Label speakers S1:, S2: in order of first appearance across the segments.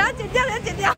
S1: 要剪掉，要剪掉。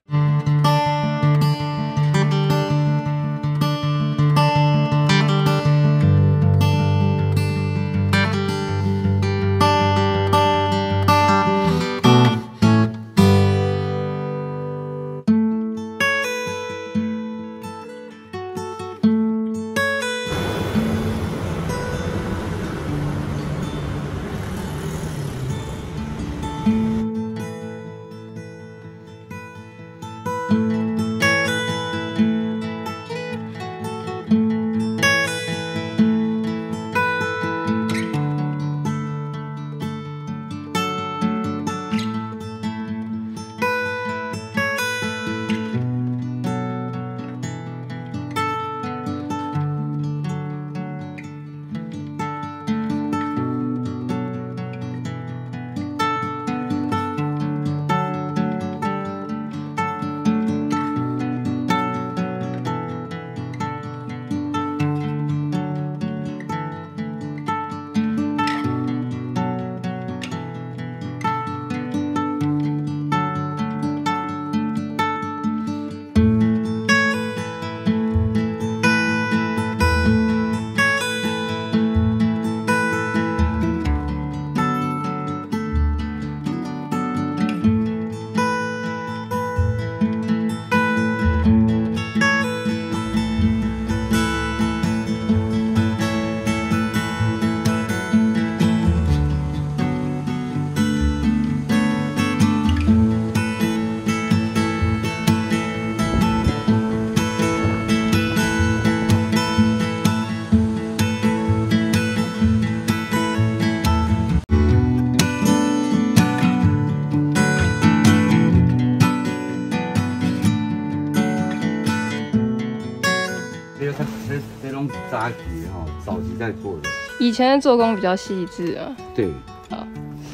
S2: 这种扎旗哈，早期在做的。
S3: 以前的做工比较细致啊。
S2: 对。
S3: 好。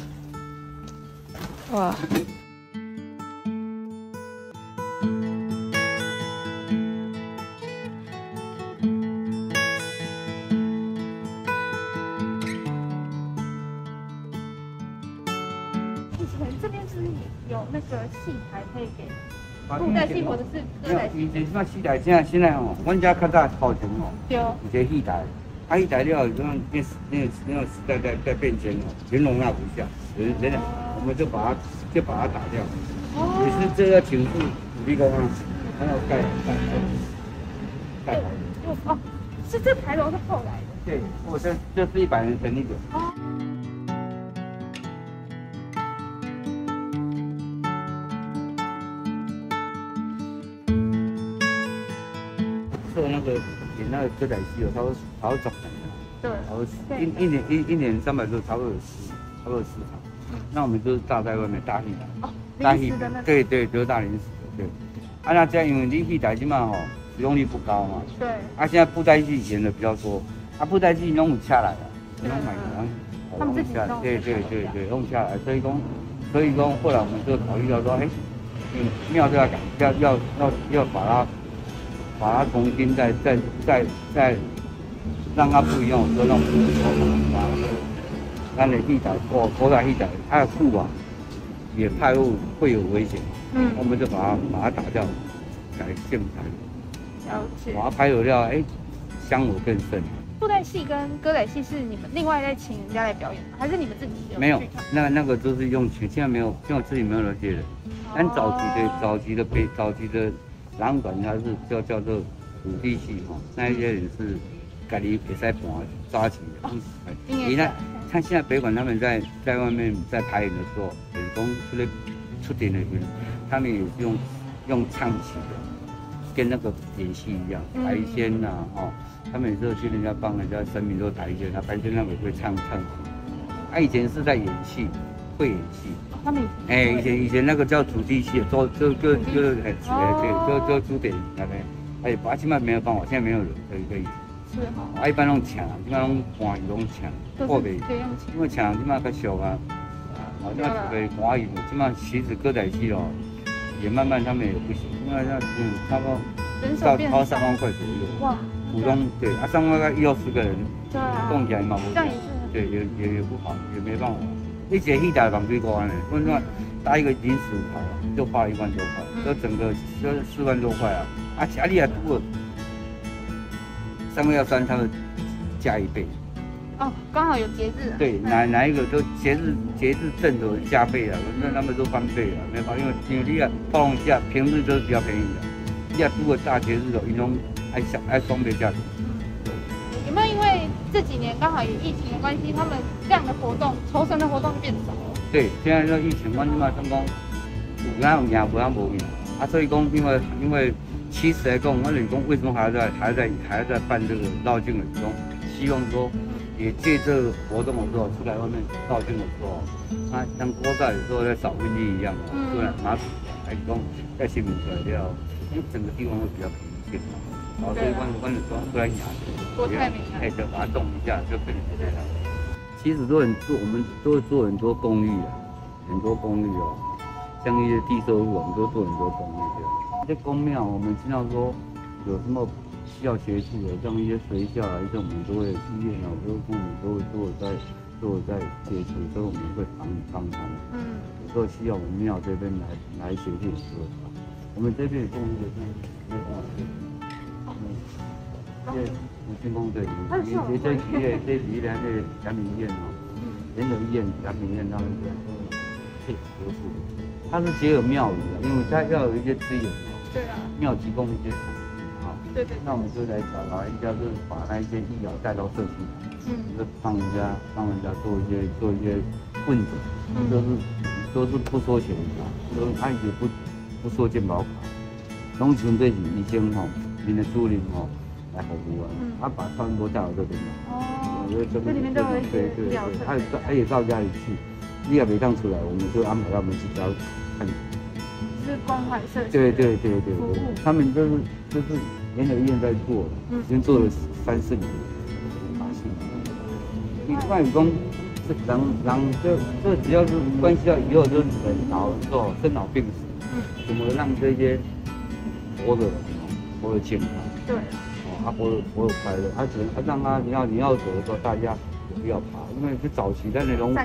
S3: 哇。
S1: 以前这边是有那个戏台可以给布袋戏或者是歌仔戏。
S2: 以前像戏台，现在吼，阮家较早头前吼，有一个戏台，戏台了，那种时代在变迁哦，全容纳不下，我们就把它打掉。也是这个请示土地公啊，还要盖台。
S1: 哦，是这牌楼是后来的。
S2: 对，这是100年成立的。哦。做那个演那个歌仔戏有差不多10年了。对。差不多一年300多，差不多有4场。那我们就是搭在外面搭戏台。哦。搭戏对，就是大临时的对。啊，那这样因为你戏台起码吼使用率不高嘛。对。啊，现在布袋戏演的比较多，啊，布袋戏弄不下来了，弄买的，弄下来，对，弄下来，所以说后来我们就考虑到说，哎，庙就要改，要把它重新再让它不一样，说弄咱的戏台，古代戏台，它的布啊也怕会有危险，我们就把它打掉，改现台，了解，把它拍有料，哎，香火更盛。
S1: 布袋戏跟歌仔戏是你们另外再请人家来表演吗？还是你们自己有？
S2: 没有，那个都是用钱，现在没有，像我自己没有那些人。但早期的南管它是叫做土地戏哈，那一些人是家己会使搬抓起的。你看现在北管他们在外面在排演的时候，就是讲出点的人，他们也是用唱起的，跟那个演戏一样，白仙呐哦。他们有时候去人家帮人家神明做台阶，他白天他们会唱戏。他以前是在演戏，会演戏。他们以前那个叫土地戏，做朱点那边，哎，把起码没有办法，现在没有人可以。是哈。一般拢请，基本上欢喜拢请，货币，因为请起码较俗啊。好像准备欢喜，起码其实歌仔戏哦，也慢慢他们也不行，因为那差不多超3万块左右。哇。普通对啊，3万块1到10个人，对啊，动起来嘛，这样也是，对，也不好，也没办法。一节戏台房最高呢，我说搭一个临时跑， 就花了1万多块，这整个就是4万多块啊！啊，家里还多了，3个要3，他们加1倍。
S1: 哦，刚好有节日。
S2: 对，哪一个都节日正的加倍啊，那他们都翻倍了，没办法，因为你啊暴龙价平日都是比较便宜的，你啊如果大节日的，一种爱双倍价格。
S1: 有没有因为这几年刚好也疫情的关系，他们这样的活动酬神的活动就变少了？对，
S2: 现在这疫情，我嘛想讲，有哪有赢，无哪无赢啊，所以讲因为其实来讲，我就是讲为什么还要在办这个绕境的时候，希望说。也借这个活动的时候，出来外面绕境的时候，啊，像国外有时候在扫瘟疫一样啊，突然马祖还是讲在新民出来了，因为整个地方会比较平静嘛，然后所以关的时候突然
S1: 国泰民安，
S2: 就把它动一下就变成这样。其实我们都会做很多公益啊，很多公益哦，像一些地收入，我们都做很多公益的。这公庙我们经常说有什么。需要协助的，像一些学校啊，像我们都会医院啊，我们都有在接触，所以我们会帮他们。有时候需要我们庙这边来协助的时候，我们这边供应的是吴军工队，这医院那阳明医院哦，联合医院、阳明医院他们配合作，它是结合庙宇的，因为它要有一些资源哦，
S1: 对啊，
S2: 庙提供一些。
S1: 对，
S2: 那我们就来找老人家，就是把那一些医疗带到社区，就帮人家做一些问诊，都是不收钱的，都他也不收健保卡，拢纯粹是医生吼，您的助理吼来服务啊，他把他们都带到这边来。哦，
S1: 这里面都有一些医疗设施，
S2: 他也到家里去，你也没趟出来，我们就安排他们去家看。
S1: 是关怀社区。
S2: 对，他们就是。联合医院在做，已经做了3、4年，把戏。另外讲，这只要是关系到以后就是人老了之后生老病死，怎么让这些活得健康？对，活得快乐，让他你要走的时候，大家也不要怕，因为是早期咱的农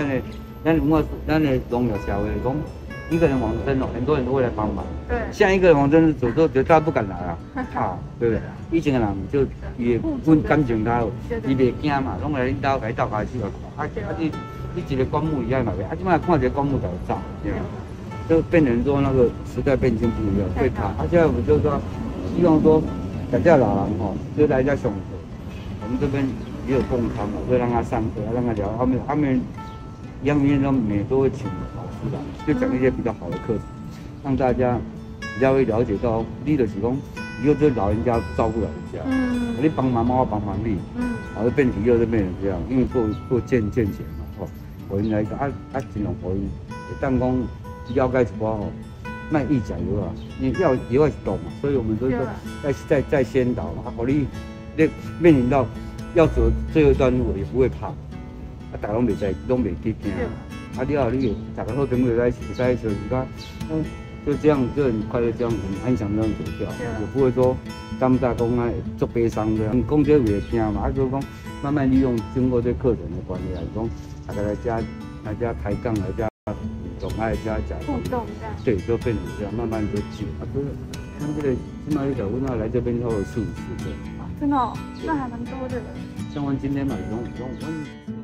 S2: 业社会讲。一个人往生哦，很多人都会来帮忙。对，像一个人往生走之后，大家不敢来啊，怕，对不对？以前的人就也不感情他，伊袂惊嘛，拢来恁家开始啊，你一个棺木一样嘛，啊，即摆看一个棺木就走，就变成说那个时代变迁不一样，会怕。现在我们就说，希望说，大家老人哦，就来家上课，我们这边也有供餐嘛，会让他上课，让他聊，他们阳明院每都会请。就讲一些比较好的课程，让大家比较会了解到，你的是讲以后这老人家照顾老人家，你帮忙我帮忙你，然后变成以后就变成这样，因为做健钱嘛，我应来讲尽量可以，但讲了解一寡吼，卖意食药啊，你药也是懂嘛，所以我们都说在先导嘛，你面临到要走这一段路也不会怕，大家拢袂去惊。你大家好朋友在一起，就是就这样就很快乐，这样很安详这样走掉，也不会说当大公啊做悲伤的。讲这为惊嘛，就是讲慢慢利用经过这课程的关系来讲，大家来家抬杠，来家总爱家讲互动这样，对，就变成这样，慢慢就进啊。就是像这个起码有小姑娘来这边超过4、5次的，真的哦，那还蛮多的。像我今天嘛，用。